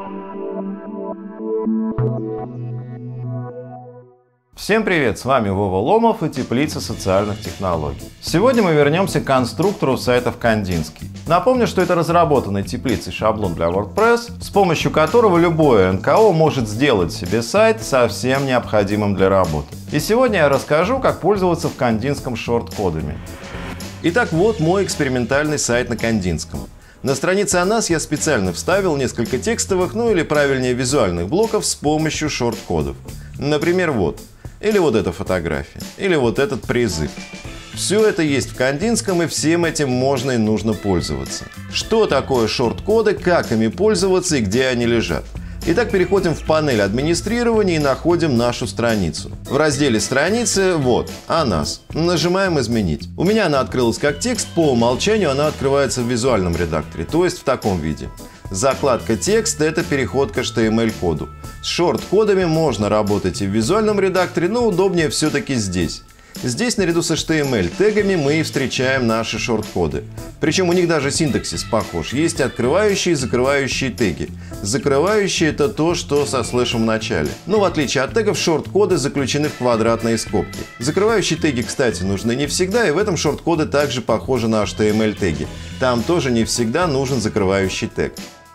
Всем привет, с вами Вова Ломов и Теплица социальных технологий. Сегодня мы вернемся к конструктору сайтов Кандинский. Напомню, что это разработанный теплицей шаблон для WordPress, с помощью которого любое НКО может сделать себе сайт со всем необходимым для работы. И сегодня я расскажу, как пользоваться в Кандинском шорт-кодами. Итак, вот мой экспериментальный сайт на Кандинском. На странице о нас я специально вставил несколько текстовых, или правильнее визуальных блоков с помощью шорт-кодов. Например, вот. Или вот эта фотография. Или вот этот призыв. Все это есть в Кандинском, и всем этим можно и нужно пользоваться. Что такое шорт-коды, как ими пользоваться и где они лежат? Итак, переходим в панель администрирования и находим нашу страницу. В разделе «Страницы» вот «О нас». Нажимаем «Изменить». У меня она открылась как текст, по умолчанию она открывается в визуальном редакторе, то есть в таком виде. Закладка «Текст» — это переход к HTML-коду. С шорт-кодами можно работать и в визуальном редакторе, но удобнее все-таки здесь. Здесь наряду с HTML-тегами мы и встречаем наши шорт-коды. Причем у них даже синтаксис похож. Есть открывающие и закрывающие теги. Закрывающие — это то, что со слэшем в начале. Но в отличие от тегов, шорт-коды заключены в квадратные скобки. Закрывающие теги, кстати, нужны не всегда, и в этом шорт-коды также похожи на HTML-теги. Там тоже не всегда нужен закрывающий тег.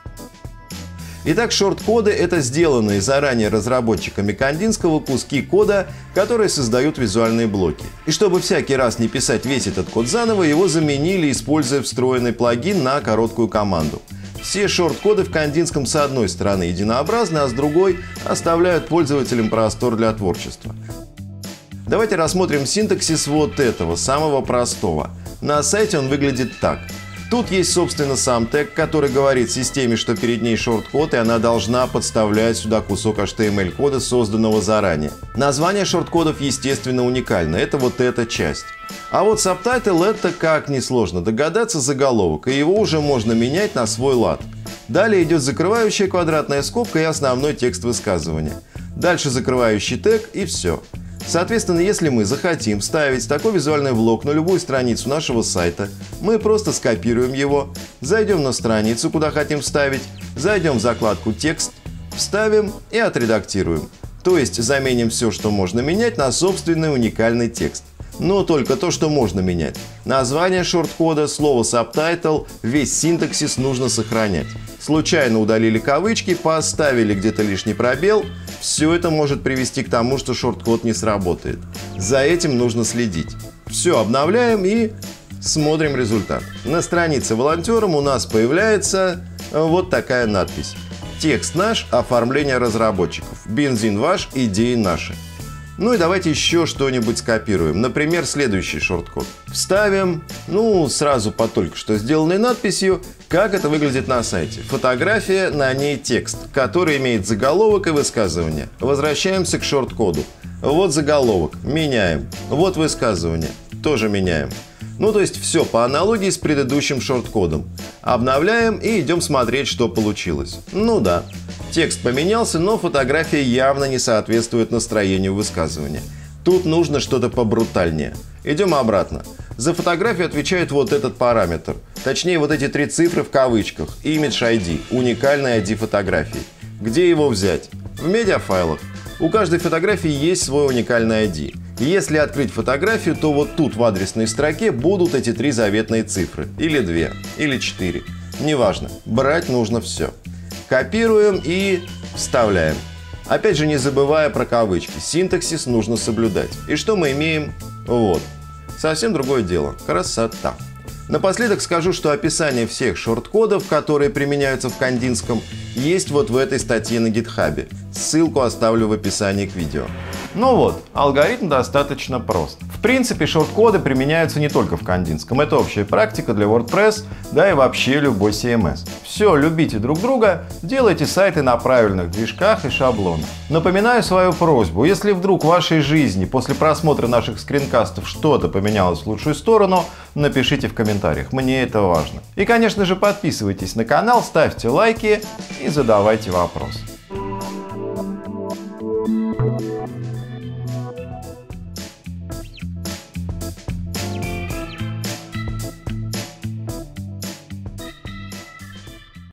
Итак, шорт-коды — это сделанные заранее разработчиками Кандинского куски кода, которые создают визуальные блоки. И чтобы всякий раз не писать весь этот код заново, его заменили, используя встроенный плагин на короткую команду. Все шорт-коды в Кандинском с одной стороны единообразны, а с другой оставляют пользователям простор для творчества. Давайте рассмотрим синтаксис вот этого, самого простого. На сайте он выглядит так. Тут есть, собственно, сам тег, который говорит системе, что перед ней шорт-код, и она должна подставлять сюда кусок HTML-кода, созданного заранее. Название шорт-кодов, естественно, уникально. Это вот эта часть. А вот subtitle — это, как несложно догадаться, заголовок, и его уже можно менять на свой лад. Далее идет закрывающая квадратная скобка и основной текст высказывания. Дальше закрывающий тег, и все. Соответственно, если мы захотим вставить такой визуальный блок на любую страницу нашего сайта, мы просто скопируем его, зайдем на страницу, куда хотим вставить, зайдем в закладку «Текст», вставим и отредактируем. То есть заменим все, что можно менять, на собственный уникальный текст. Но только то, что можно менять. Название шорт-кода, слово subtitle, весь синтаксис нужно сохранять. Случайно удалили кавычки, поставили где-то лишний пробел. Все это может привести к тому, что шорт-код не сработает. За этим нужно следить. Все обновляем и смотрим результат. На странице волонтером у нас появляется вот такая надпись. Текст наш, оформление разработчиков. Бензин ваш, идеи наши. Ну и давайте еще что-нибудь скопируем. Например, следующий шорт-код. Вставим, сразу по только что сделанной надписью, как это выглядит на сайте. Фотография, на ней текст, который имеет заголовок и высказывание. Возвращаемся к шорт-коду. Вот заголовок, меняем. Вот высказывание, тоже меняем. То есть все по аналогии с предыдущим шорт-кодом. Обновляем и идем смотреть, что получилось. Да. Текст поменялся, но фотография явно не соответствует настроению высказывания. Тут нужно что-то побрутальнее. Идем обратно. За фотографию отвечает вот этот параметр. Точнее, вот эти 3 цифры в кавычках. Image ID. Уникальный ID фотографии. Где его взять? В медиафайлах. У каждой фотографии есть свой уникальный ID. Если открыть фотографию, то вот тут в адресной строке будут эти 3 заветные цифры. Или 2, или 4. Неважно. Брать нужно все. Копируем и вставляем. Опять же, не забывая про кавычки. Синтаксис нужно соблюдать. И что мы имеем? Вот. Совсем другое дело. Красота. Напоследок скажу, что описание всех шорт-кодов, которые применяются в Кандинском, есть вот в этой статье на GitHub. Ссылку оставлю в описании к видео. Алгоритм достаточно прост. В принципе, шорт-коды применяются не только в Кандинском. Это общая практика для WordPress, да и вообще любой CMS. Все, любите друг друга, делайте сайты на правильных движках и шаблонах. Напоминаю свою просьбу. Если вдруг в вашей жизни после просмотра наших скринкастов что-то поменялось в лучшую сторону, напишите в комментариях. Мне это важно. И, конечно же, подписывайтесь на канал, ставьте лайки и задавайте вопросы.